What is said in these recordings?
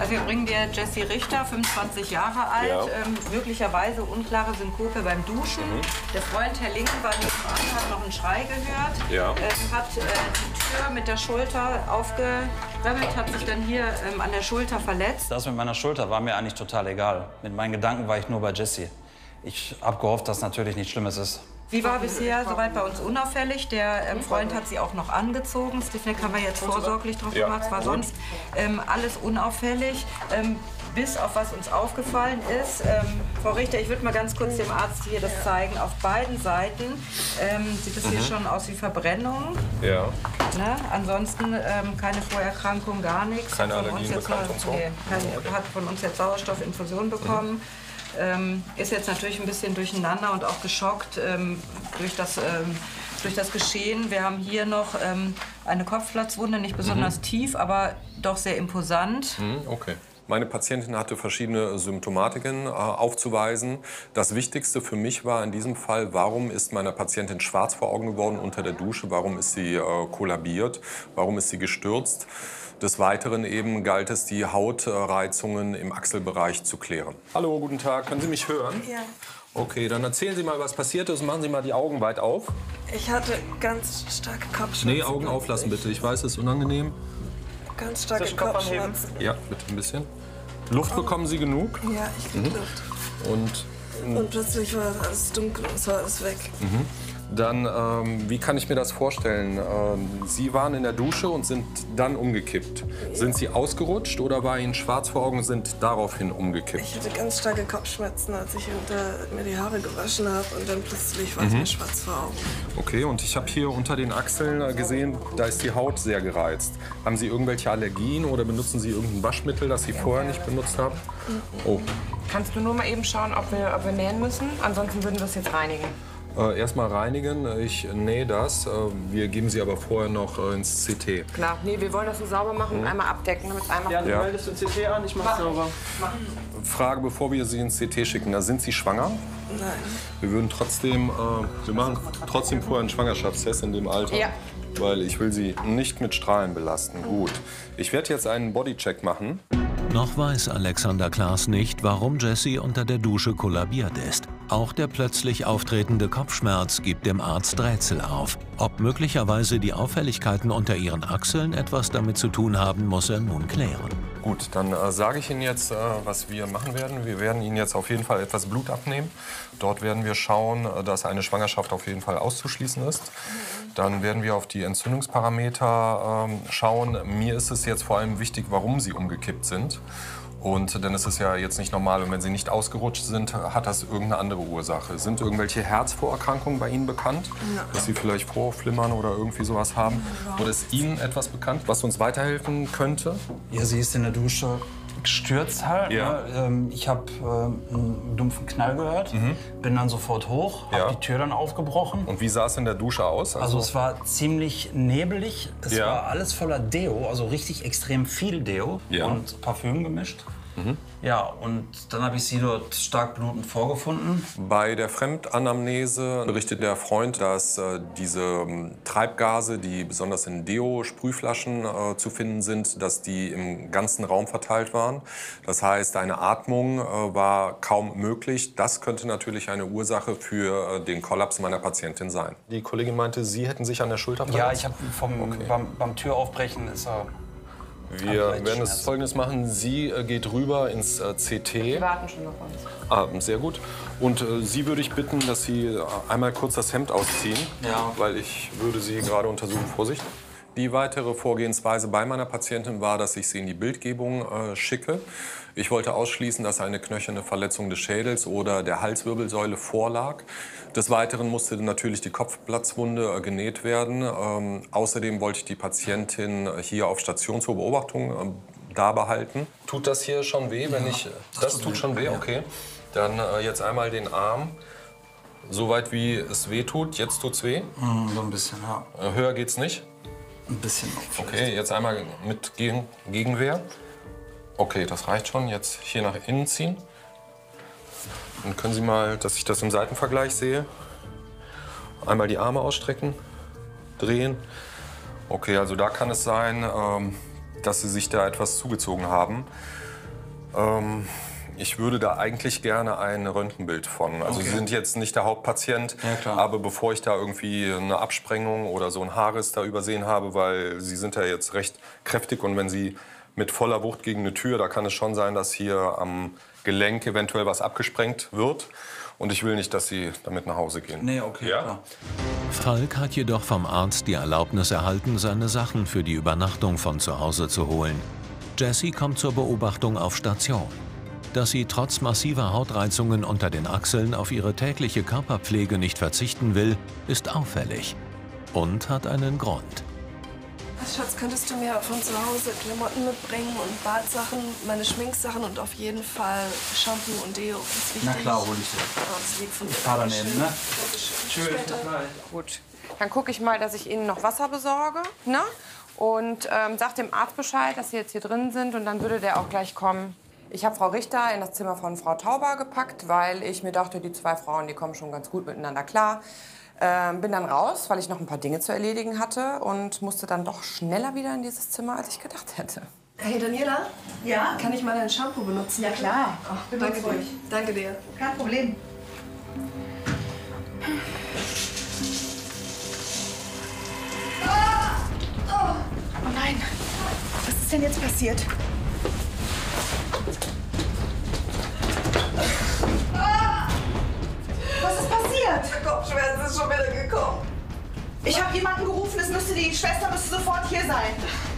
Also wir bringen dir Jessie Richter, 25 Jahre alt, Ja. Möglicherweise unklare Synkope beim Duschen. Der Freund Herr Linken war nebenan, hat noch einen Schrei gehört, Ja. hat die Tür mit der Schulter aufgeremmelt, hat sich dann hier an der Schulter verletzt. Das mit meiner Schulter war mir eigentlich total egal. Mit meinen Gedanken war ich nur bei Jessie. Ich habe gehofft, dass natürlich nichts Schlimmes ist. Sie war bisher soweit bei uns unauffällig. Der Freund hat sie auch noch angezogen. Stiffneck haben wir jetzt vorsorglich drauf gemacht. Es war sonst alles unauffällig. Bis auf was uns aufgefallen ist. Frau Richter, ich würde mal ganz kurz dem Arzt hier das zeigen. Auf beiden Seiten sieht es hier schon aus wie Verbrennung. Ja. Ne? Ansonsten keine Vorerkrankung, gar nichts. Keine Von Allergien uns jetzt bekannt und so? Nee, hat von uns jetzt Sauerstoffinfusion bekommen. Ist jetzt natürlich ein bisschen durcheinander und auch geschockt durch das Geschehen. Wir haben hier noch eine Kopfplatzwunde, nicht besonders tief, aber doch sehr imposant. Okay. Meine Patientin hatte verschiedene Symptomatiken aufzuweisen. Das Wichtigste für mich war in diesem Fall, warum ist meiner Patientin schwarz vor Augen geworden unter der Dusche, warum ist sie kollabiert, warum ist sie gestürzt. Des Weiteren eben galt es, die Hautreizungen im Achselbereich zu klären. Hallo, guten Tag. Können Sie mich hören? Ja. Okay, dann erzählen Sie mal, was passiert ist. Machen Sie mal die Augen weit auf. Ich hatte ganz starke Kopfschmerzen. Nee, Augen auflassen bitte. Ich weiß, es ist unangenehm. Ganz starke Kopfschmerzen. Ja, bitte ein bisschen. Luft bekommen Sie genug? Ja, ich krieg Luft. Und plötzlich war alles dunkel und es war alles weg. Dann, wie kann ich mir das vorstellen? Sie waren in der Dusche und sind dann umgekippt. Sind Sie ausgerutscht oder war Ihnen schwarz vor Augen und sind daraufhin umgekippt? Ich hatte ganz starke Kopfschmerzen, als ich mir die Haare gewaschen habe. Und dann plötzlich war es mir schwarz vor Augen. Okay, und ich habe hier unter den Achseln gesehen, da ist die Haut sehr gereizt. Haben Sie irgendwelche Allergien oder benutzen Sie irgendein Waschmittel, das Sie vorher nicht benutzt haben? Oh. Kannst du nur mal eben schauen, ob wir nähen müssen? Ansonsten würden wir es jetzt reinigen. Erstmal reinigen, ich nähe das. Wir geben sie aber vorher noch ins CT. Klar, nee, wir wollen das so sauber machen und einmal abdecken, damit es einmal... Ja, du meldest du CT an, ich mach's sauber. Frage, bevor wir Sie ins CT schicken, da sind Sie schwanger? Nein. Wir würden trotzdem, wir machen trotzdem vorher einen Schwangerschaftstest in dem Alter. Ja. Weil ich will Sie nicht mit Strahlen belasten. Gut. Ich werde jetzt einen Bodycheck machen. Noch weiß Alexander Klaas nicht, warum Jessie unter der Dusche kollabiert ist. Auch der plötzlich auftretende Kopfschmerz gibt dem Arzt Rätsel auf. Ob möglicherweise die Auffälligkeiten unter ihren Achseln etwas damit zu tun haben, muss er nun klären. Gut, dann sage ich Ihnen jetzt, was wir machen werden. Wir werden Ihnen jetzt auf jeden Fall etwas Blut abnehmen. Dort werden wir schauen, dass eine Schwangerschaft auf jeden Fall auszuschließen ist. Dann werden wir auf die Entzündungsparameter schauen. Mir ist es jetzt vor allem wichtig, warum Sie umgekippt sind. Und denn es ist ja jetzt nicht normal, und wenn Sie nicht ausgerutscht sind, hat das irgendeine andere Ursache. Sind irgendwelche Herzvorerkrankungen bei Ihnen bekannt? Ja. Dass Sie vielleicht Vorflimmern oder irgendwie sowas haben? Oder ist Ihnen etwas bekannt, was uns weiterhelfen könnte? Ja, sie ist in der Dusche gestürzt halt. Ja. Ne? Ich habe einen dumpfen Knall gehört, bin dann sofort hoch, habe die Tür dann aufgebrochen. Und wie sah es in der Dusche aus? Also es war ziemlich nebelig, es Ja. war alles voller Deo, also richtig extrem viel Deo und Parfüm gemischt. Ja, und dann habe ich sie dort stark blutend vorgefunden. Bei der Fremdanamnese berichtet der Freund, dass diese Treibgase, die besonders in Deo-Sprühflaschen zu finden sind, dass die im ganzen Raum verteilt waren. Das heißt, eine Atmung war kaum möglich. Das könnte natürlich eine Ursache für den Kollaps meiner Patientin sein. Die Kollegin meinte, Sie hätten sich an der Schulter verletzt? Ja, ich habe beim Türaufbrechen ist er... Wir werden es Folgendes machen. Sie geht rüber ins CT. Wir warten schon auf uns. Sehr gut. Und Sie würde ich bitten, dass Sie einmal kurz das Hemd ausziehen. Ja. Weil ich würde Sie gerade untersuchen. Vorsicht. Die weitere Vorgehensweise bei meiner Patientin war, dass ich sie in die Bildgebung schicke. Ich wollte ausschließen, dass eine knöcherne Verletzung des Schädels oder der Halswirbelsäule vorlag. Des Weiteren musste natürlich die Kopfplatzwunde genäht werden. Außerdem wollte ich die Patientin hier auf Station zur Beobachtung da behalten. Tut das hier schon weh? Wenn ich, das tut schon weh, okay. Dann jetzt einmal den Arm. So weit wie es weh tut. Jetzt tut's weh? So ein bisschen, ja. Höher geht's nicht? Ein bisschen noch. Okay, jetzt einmal mit Gegenwehr. Okay, das reicht schon. Jetzt hier nach innen ziehen. Dann können Sie mal, dass ich das im Seitenvergleich sehe. Einmal die Arme ausstrecken, drehen. Okay, also da kann es sein, dass Sie sich da etwas zugezogen haben. Ich würde da eigentlich gerne ein Röntgenbild von. Also Sie sind jetzt nicht der Hauptpatient, aber bevor ich da irgendwie eine Absprengung oder so ein Haarriss da übersehen habe, weil Sie sind ja jetzt recht kräftig und wenn Sie mit voller Wucht gegen eine Tür, da kann es schon sein, dass hier am Gelenk eventuell was abgesprengt wird. Und ich will nicht, dass Sie damit nach Hause gehen. Nee, okay, klar. Falk hat jedoch vom Arzt die Erlaubnis erhalten, seine Sachen für die Übernachtung von zu Hause zu holen. Jessie kommt zur Beobachtung auf Station. Dass sie trotz massiver Hautreizungen unter den Achseln auf ihre tägliche Körperpflege nicht verzichten will, ist auffällig und hat einen Grund. Schatz, könntest du mir von zu Hause Klamotten mitbringen und Badsachen, meine Schminksachen und auf jeden Fall Shampoo und Deo? Das ist wichtig. Na klar, hol ich dir. Oh, das liegt von dir. Ich fahr daneben, ne? Tschüss. Gut. Dann gucke ich mal, dass ich Ihnen noch Wasser besorge. Ne? Und sag dem Arzt Bescheid, dass Sie jetzt hier drin sind. Und dann würde der auch gleich kommen. Ich habe Frau Richter in das Zimmer von Frau Tauber gepackt, weil ich mir dachte, die zwei Frauen, die kommen schon ganz gut miteinander klar. Bin dann raus, weil ich noch ein paar Dinge zu erledigen hatte und musste dann doch schneller wieder in dieses Zimmer, als ich gedacht hätte. Hey Daniela? Ja? Kann ich mal dein Shampoo benutzen? Ja klar. Ach, danke dir. Danke dir. Kein Problem. Oh nein, was ist denn jetzt passiert? Was ist passiert? Der Kopfschmerz ist schon wieder gekommen. Ich habe jemanden gerufen, die Schwester müsste sofort hier sein.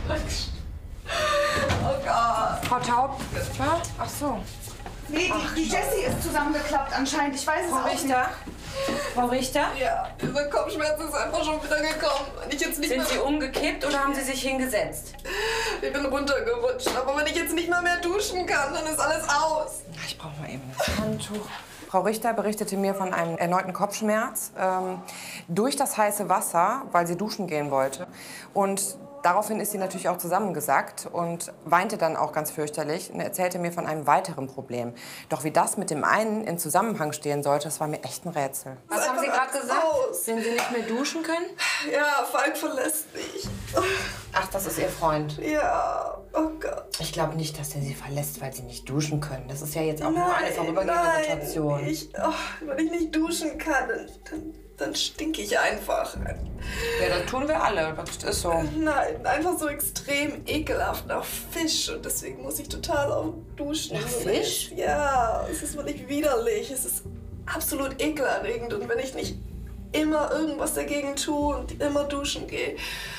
Oh Gott. Frau Taub? Ja? Ach so. Nee, die Jessie ist zusammengeklappt anscheinend. Ich weiß es auch nicht. Frau Richter? Ja, dieser Kopfschmerz ist einfach schon wieder gekommen. Wenn ich jetzt nicht Sind mehr... Sie umgekippt oder haben Sie sich hingesetzt? Ich bin runtergerutscht, aber wenn ich jetzt nicht mal mehr duschen kann, dann ist alles aus. Ich brauche mal eben das Handtuch. Frau Richter berichtete mir von einem erneuten Kopfschmerz durch das heiße Wasser, weil sie duschen gehen wollte. Und daraufhin ist sie natürlich auch zusammengesackt und weinte dann auch ganz fürchterlich und erzählte mir von einem weiteren Problem. Doch wie das mit dem einen in Zusammenhang stehen sollte, das war mir echt ein Rätsel. Was haben Sie gerade gesagt? Wenn Sie nicht mehr duschen können? Ja, Falk verlässt mich. Ach, das ist Ihr Freund. Ja, oh Gott. Ich glaube nicht, dass der Sie verlässt, weil Sie nicht duschen können. Das ist ja jetzt auch nur eine vorübergehende Situation. Wenn ich nicht duschen kann, dann stinke ich einfach. Ja, das tun wir alle. Das ist so. Nein, einfach so extrem ekelhaft nach Fisch. Und deswegen muss ich total oft duschen. Nach Fisch? Ja, es ist wirklich widerlich. Es ist absolut ekelerregend. Und wenn ich nicht immer irgendwas dagegen tue und immer duschen gehe,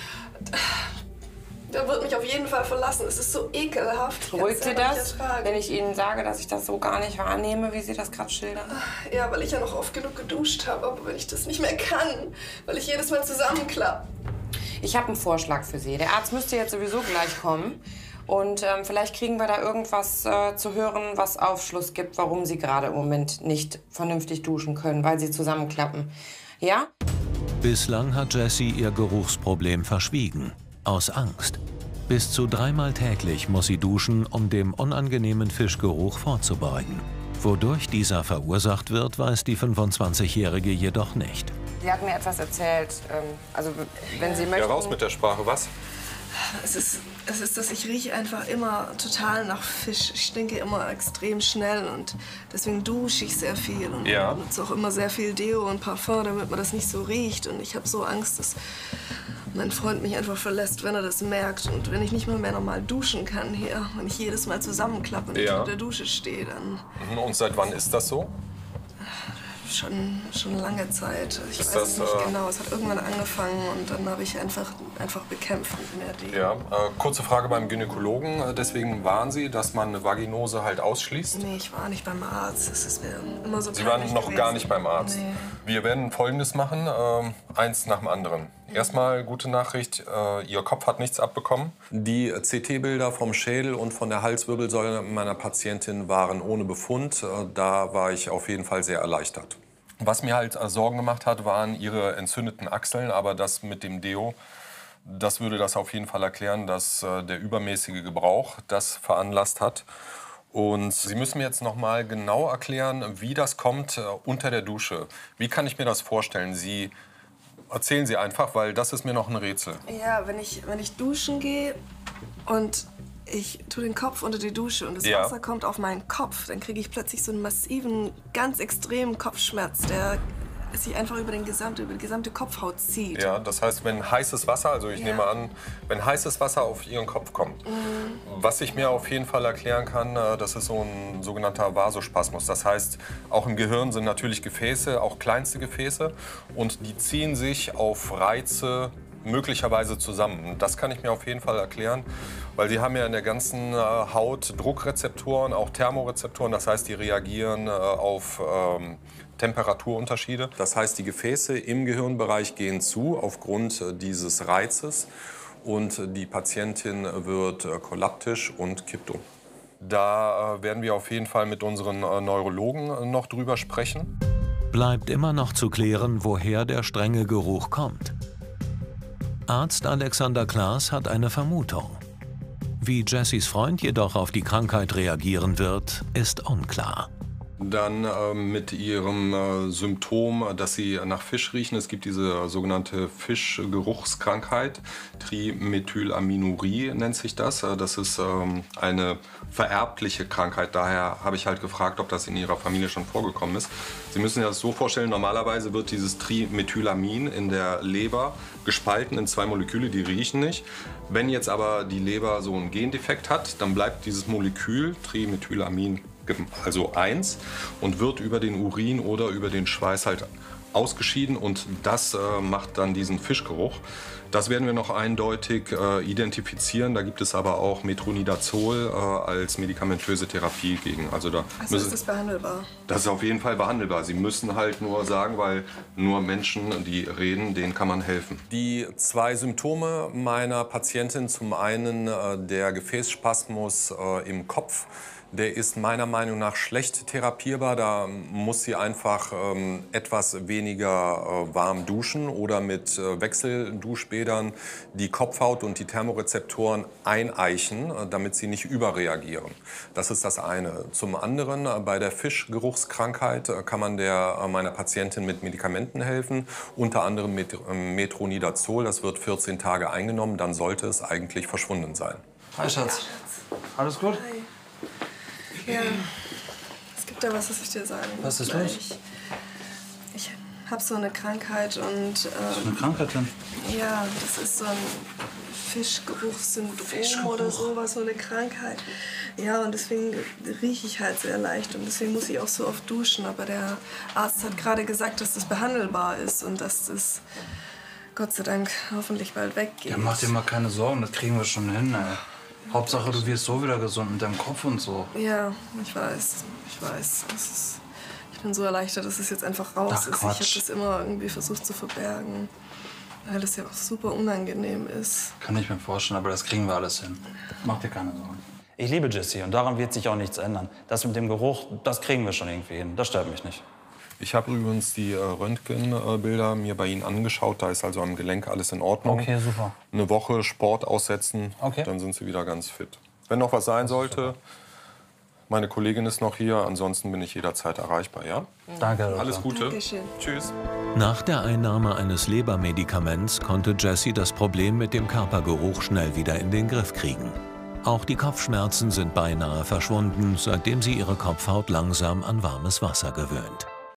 der wird mich auf jeden Fall verlassen. Es ist so ekelhaft. Beruhigt Sie das, wenn ich Ihnen sage, dass ich das so gar nicht wahrnehme, wie Sie das gerade schildern? Ja, weil ich ja noch oft genug geduscht habe. Aber wenn ich das nicht mehr kann, weil ich jedes Mal zusammenklappe. Ich habe einen Vorschlag für Sie. Der Arzt müsste jetzt sowieso gleich kommen. Und vielleicht kriegen wir da irgendwas zu hören, was Aufschluss gibt, warum Sie gerade im Moment nicht vernünftig duschen können, weil Sie zusammenklappen. Ja? Bislang hat Jessie ihr Geruchsproblem verschwiegen. Aus Angst. Bis zu 3-mal täglich muss sie duschen, um dem unangenehmen Fischgeruch vorzubeugen. Wodurch dieser verursacht wird, weiß die 25-Jährige jedoch nicht. Sie hat mir etwas erzählt. Also, wenn Sie möchten... Ja, raus mit der Sprache. Was? Es ist, dass ich rieche einfach immer total nach Fisch. Ich stinke immer extrem schnell und deswegen dusche ich sehr viel und benutze auch immer sehr viel Deo und Parfum, damit man das nicht so riecht. Und ich habe so Angst, dass mein Freund mich einfach verlässt, wenn er das merkt. Und wenn ich nicht mal mehr normal duschen kann hier, wenn ich jedes Mal zusammenklappe und unter der Dusche stehe, dann... Und seit wann ist das so? Schon lange Zeit. Ich weiß es nicht genau. Es hat irgendwann angefangen und dann habe ich einfach bekämpft mit mehr Deo. Ja, kurze Frage beim Gynäkologen. Deswegen waren Sie, dass man eine Vaginose halt ausschließt? Nee, ich war nicht beim Arzt. Es ist mir immer so. Sie waren noch gar nicht beim Arzt? Nee. Wir werden Folgendes machen, eins nach dem anderen. Erstmal gute Nachricht, Ihr Kopf hat nichts abbekommen. Die CT-Bilder vom Schädel und von der Halswirbelsäule meiner Patientin waren ohne Befund. Da war ich auf jeden Fall sehr erleichtert. Was mir halt Sorgen gemacht hat, waren Ihre entzündeten Achseln. Aber das mit dem Deo, das würde das auf jeden Fall erklären, dass der übermäßige Gebrauch das veranlasst hat. Und Sie müssen mir jetzt noch mal genau erklären, wie das kommt unter der Dusche. Wie kann ich mir das vorstellen? Erzählen Sie einfach, weil das ist mir noch ein Rätsel. Ja, wenn ich duschen gehe und ich tue den Kopf unter die Dusche und das Wasser kommt auf meinen Kopf, dann kriege ich plötzlich so einen massiven, ganz extremen Kopfschmerz, der sich einfach über die gesamte Kopfhaut zieht. Ja, das heißt, wenn heißes Wasser, also ich nehme an, wenn heißes Wasser auf Ihren Kopf kommt, was ich mir auf jeden Fall erklären kann, das ist so ein sogenannter Vasospasmus. Das heißt, auch im Gehirn sind natürlich Gefäße, auch kleinste Gefäße, und die ziehen sich auf Reize möglicherweise zusammen. Das kann ich mir auf jeden Fall erklären, weil sie haben ja in der ganzen Haut Druckrezeptoren, auch Thermorezeptoren, das heißt, die reagieren auf Temperaturunterschiede. Das heißt, die Gefäße im Gehirnbereich gehen zu aufgrund dieses Reizes und die Patientin wird kollaptisch und kippt um. Da werden wir auf jeden Fall mit unseren Neurologen noch drüber sprechen. Bleibt immer noch zu klären, woher der strenge Geruch kommt. Arzt Alexander Klaas hat eine Vermutung. Wie Jessys Freund jedoch auf die Krankheit reagieren wird, ist unklar. Dann mit ihrem Symptom, dass sie nach Fisch riechen. Es gibt diese sogenannte Fischgeruchskrankheit, Trimethylaminurie nennt sich das. Das ist eine vererbliche Krankheit. Daher habe ich halt gefragt, ob das in ihrer Familie schon vorgekommen ist. Sie müssen sich das so vorstellen, normalerweise wird dieses Trimethylamin in der Leber gespalten in 2 Moleküle, die riechen nicht. Wenn jetzt aber die Leber so einen Gendefekt hat, dann bleibt dieses Molekül Trimethylamin also 1 und wird über den Urin oder über den Schweiß halt ausgeschieden und das macht dann diesen Fischgeruch. Das werden wir noch eindeutig identifizieren. Da gibt es aber auch Metronidazol als medikamentöse Therapie gegen. Also ist das behandelbar? Das ist auf jeden Fall behandelbar. Sie müssen halt nur sagen, weil nur Menschen, die reden, denen kann man helfen. Die 2 Symptome meiner Patientin, zum einen der Gefäßspasmus im Kopf, der ist meiner Meinung nach schlecht therapierbar. Da muss sie einfach etwas weniger warm duschen oder mit Wechselduschbädern die Kopfhaut und die Thermorezeptoren eineichen, damit sie nicht überreagieren. Das ist das eine. Zum anderen, bei der Fischgeruchskrankheit kann man meiner Patientin mit Medikamenten helfen, unter anderem mit Metronidazol. Das wird 14 Tage eingenommen, dann sollte es eigentlich verschwunden sein. Hi Schatz, alles gut? Hi. Ja, es gibt da was ich dir sagen muss. Was ist los? Ich habe so eine Krankheit und... Was für eine Krankheit denn? Ja, das ist so ein Fischgeruchssyndrom oder sowas, so eine Krankheit. Ja, und deswegen rieche ich halt sehr leicht und deswegen muss ich auch so oft duschen. Aber der Arzt hat gerade gesagt, dass das behandelbar ist und dass das Gott sei Dank hoffentlich bald weggeht. Ja, mach dir mal keine Sorgen, das kriegen wir schon hin, ey. Hauptsache, du wirst so wieder gesund mit deinem Kopf und so. Ja, ich weiß. Ich bin so erleichtert, dass es jetzt einfach raus ist. Ich habe das immer irgendwie versucht zu verbergen, weil das ja auch super unangenehm ist. Kann ich mir vorstellen, aber das kriegen wir alles hin. Mach dir keine Sorgen. Ich liebe Jessie und daran wird sich auch nichts ändern. Das mit dem Geruch, das kriegen wir schon irgendwie hin. Das stört mich nicht. Ich habe übrigens die Röntgenbilder mir bei Ihnen angeschaut. Da ist also am Gelenk alles in Ordnung. Okay, super. Eine Woche Sport aussetzen, dann sind Sie wieder ganz fit. Wenn noch was sein sollte, meine Kollegin ist noch hier. Ansonsten bin ich jederzeit erreichbar, ja? Danke. Alles Gute. Dankeschön. Tschüss. Nach der Einnahme eines Lebermedikaments konnte Jessie das Problem mit dem Körpergeruch schnell wieder in den Griff kriegen. Auch die Kopfschmerzen sind beinahe verschwunden, seitdem sie ihre Kopfhaut langsam an warmes Wasser gewöhnt.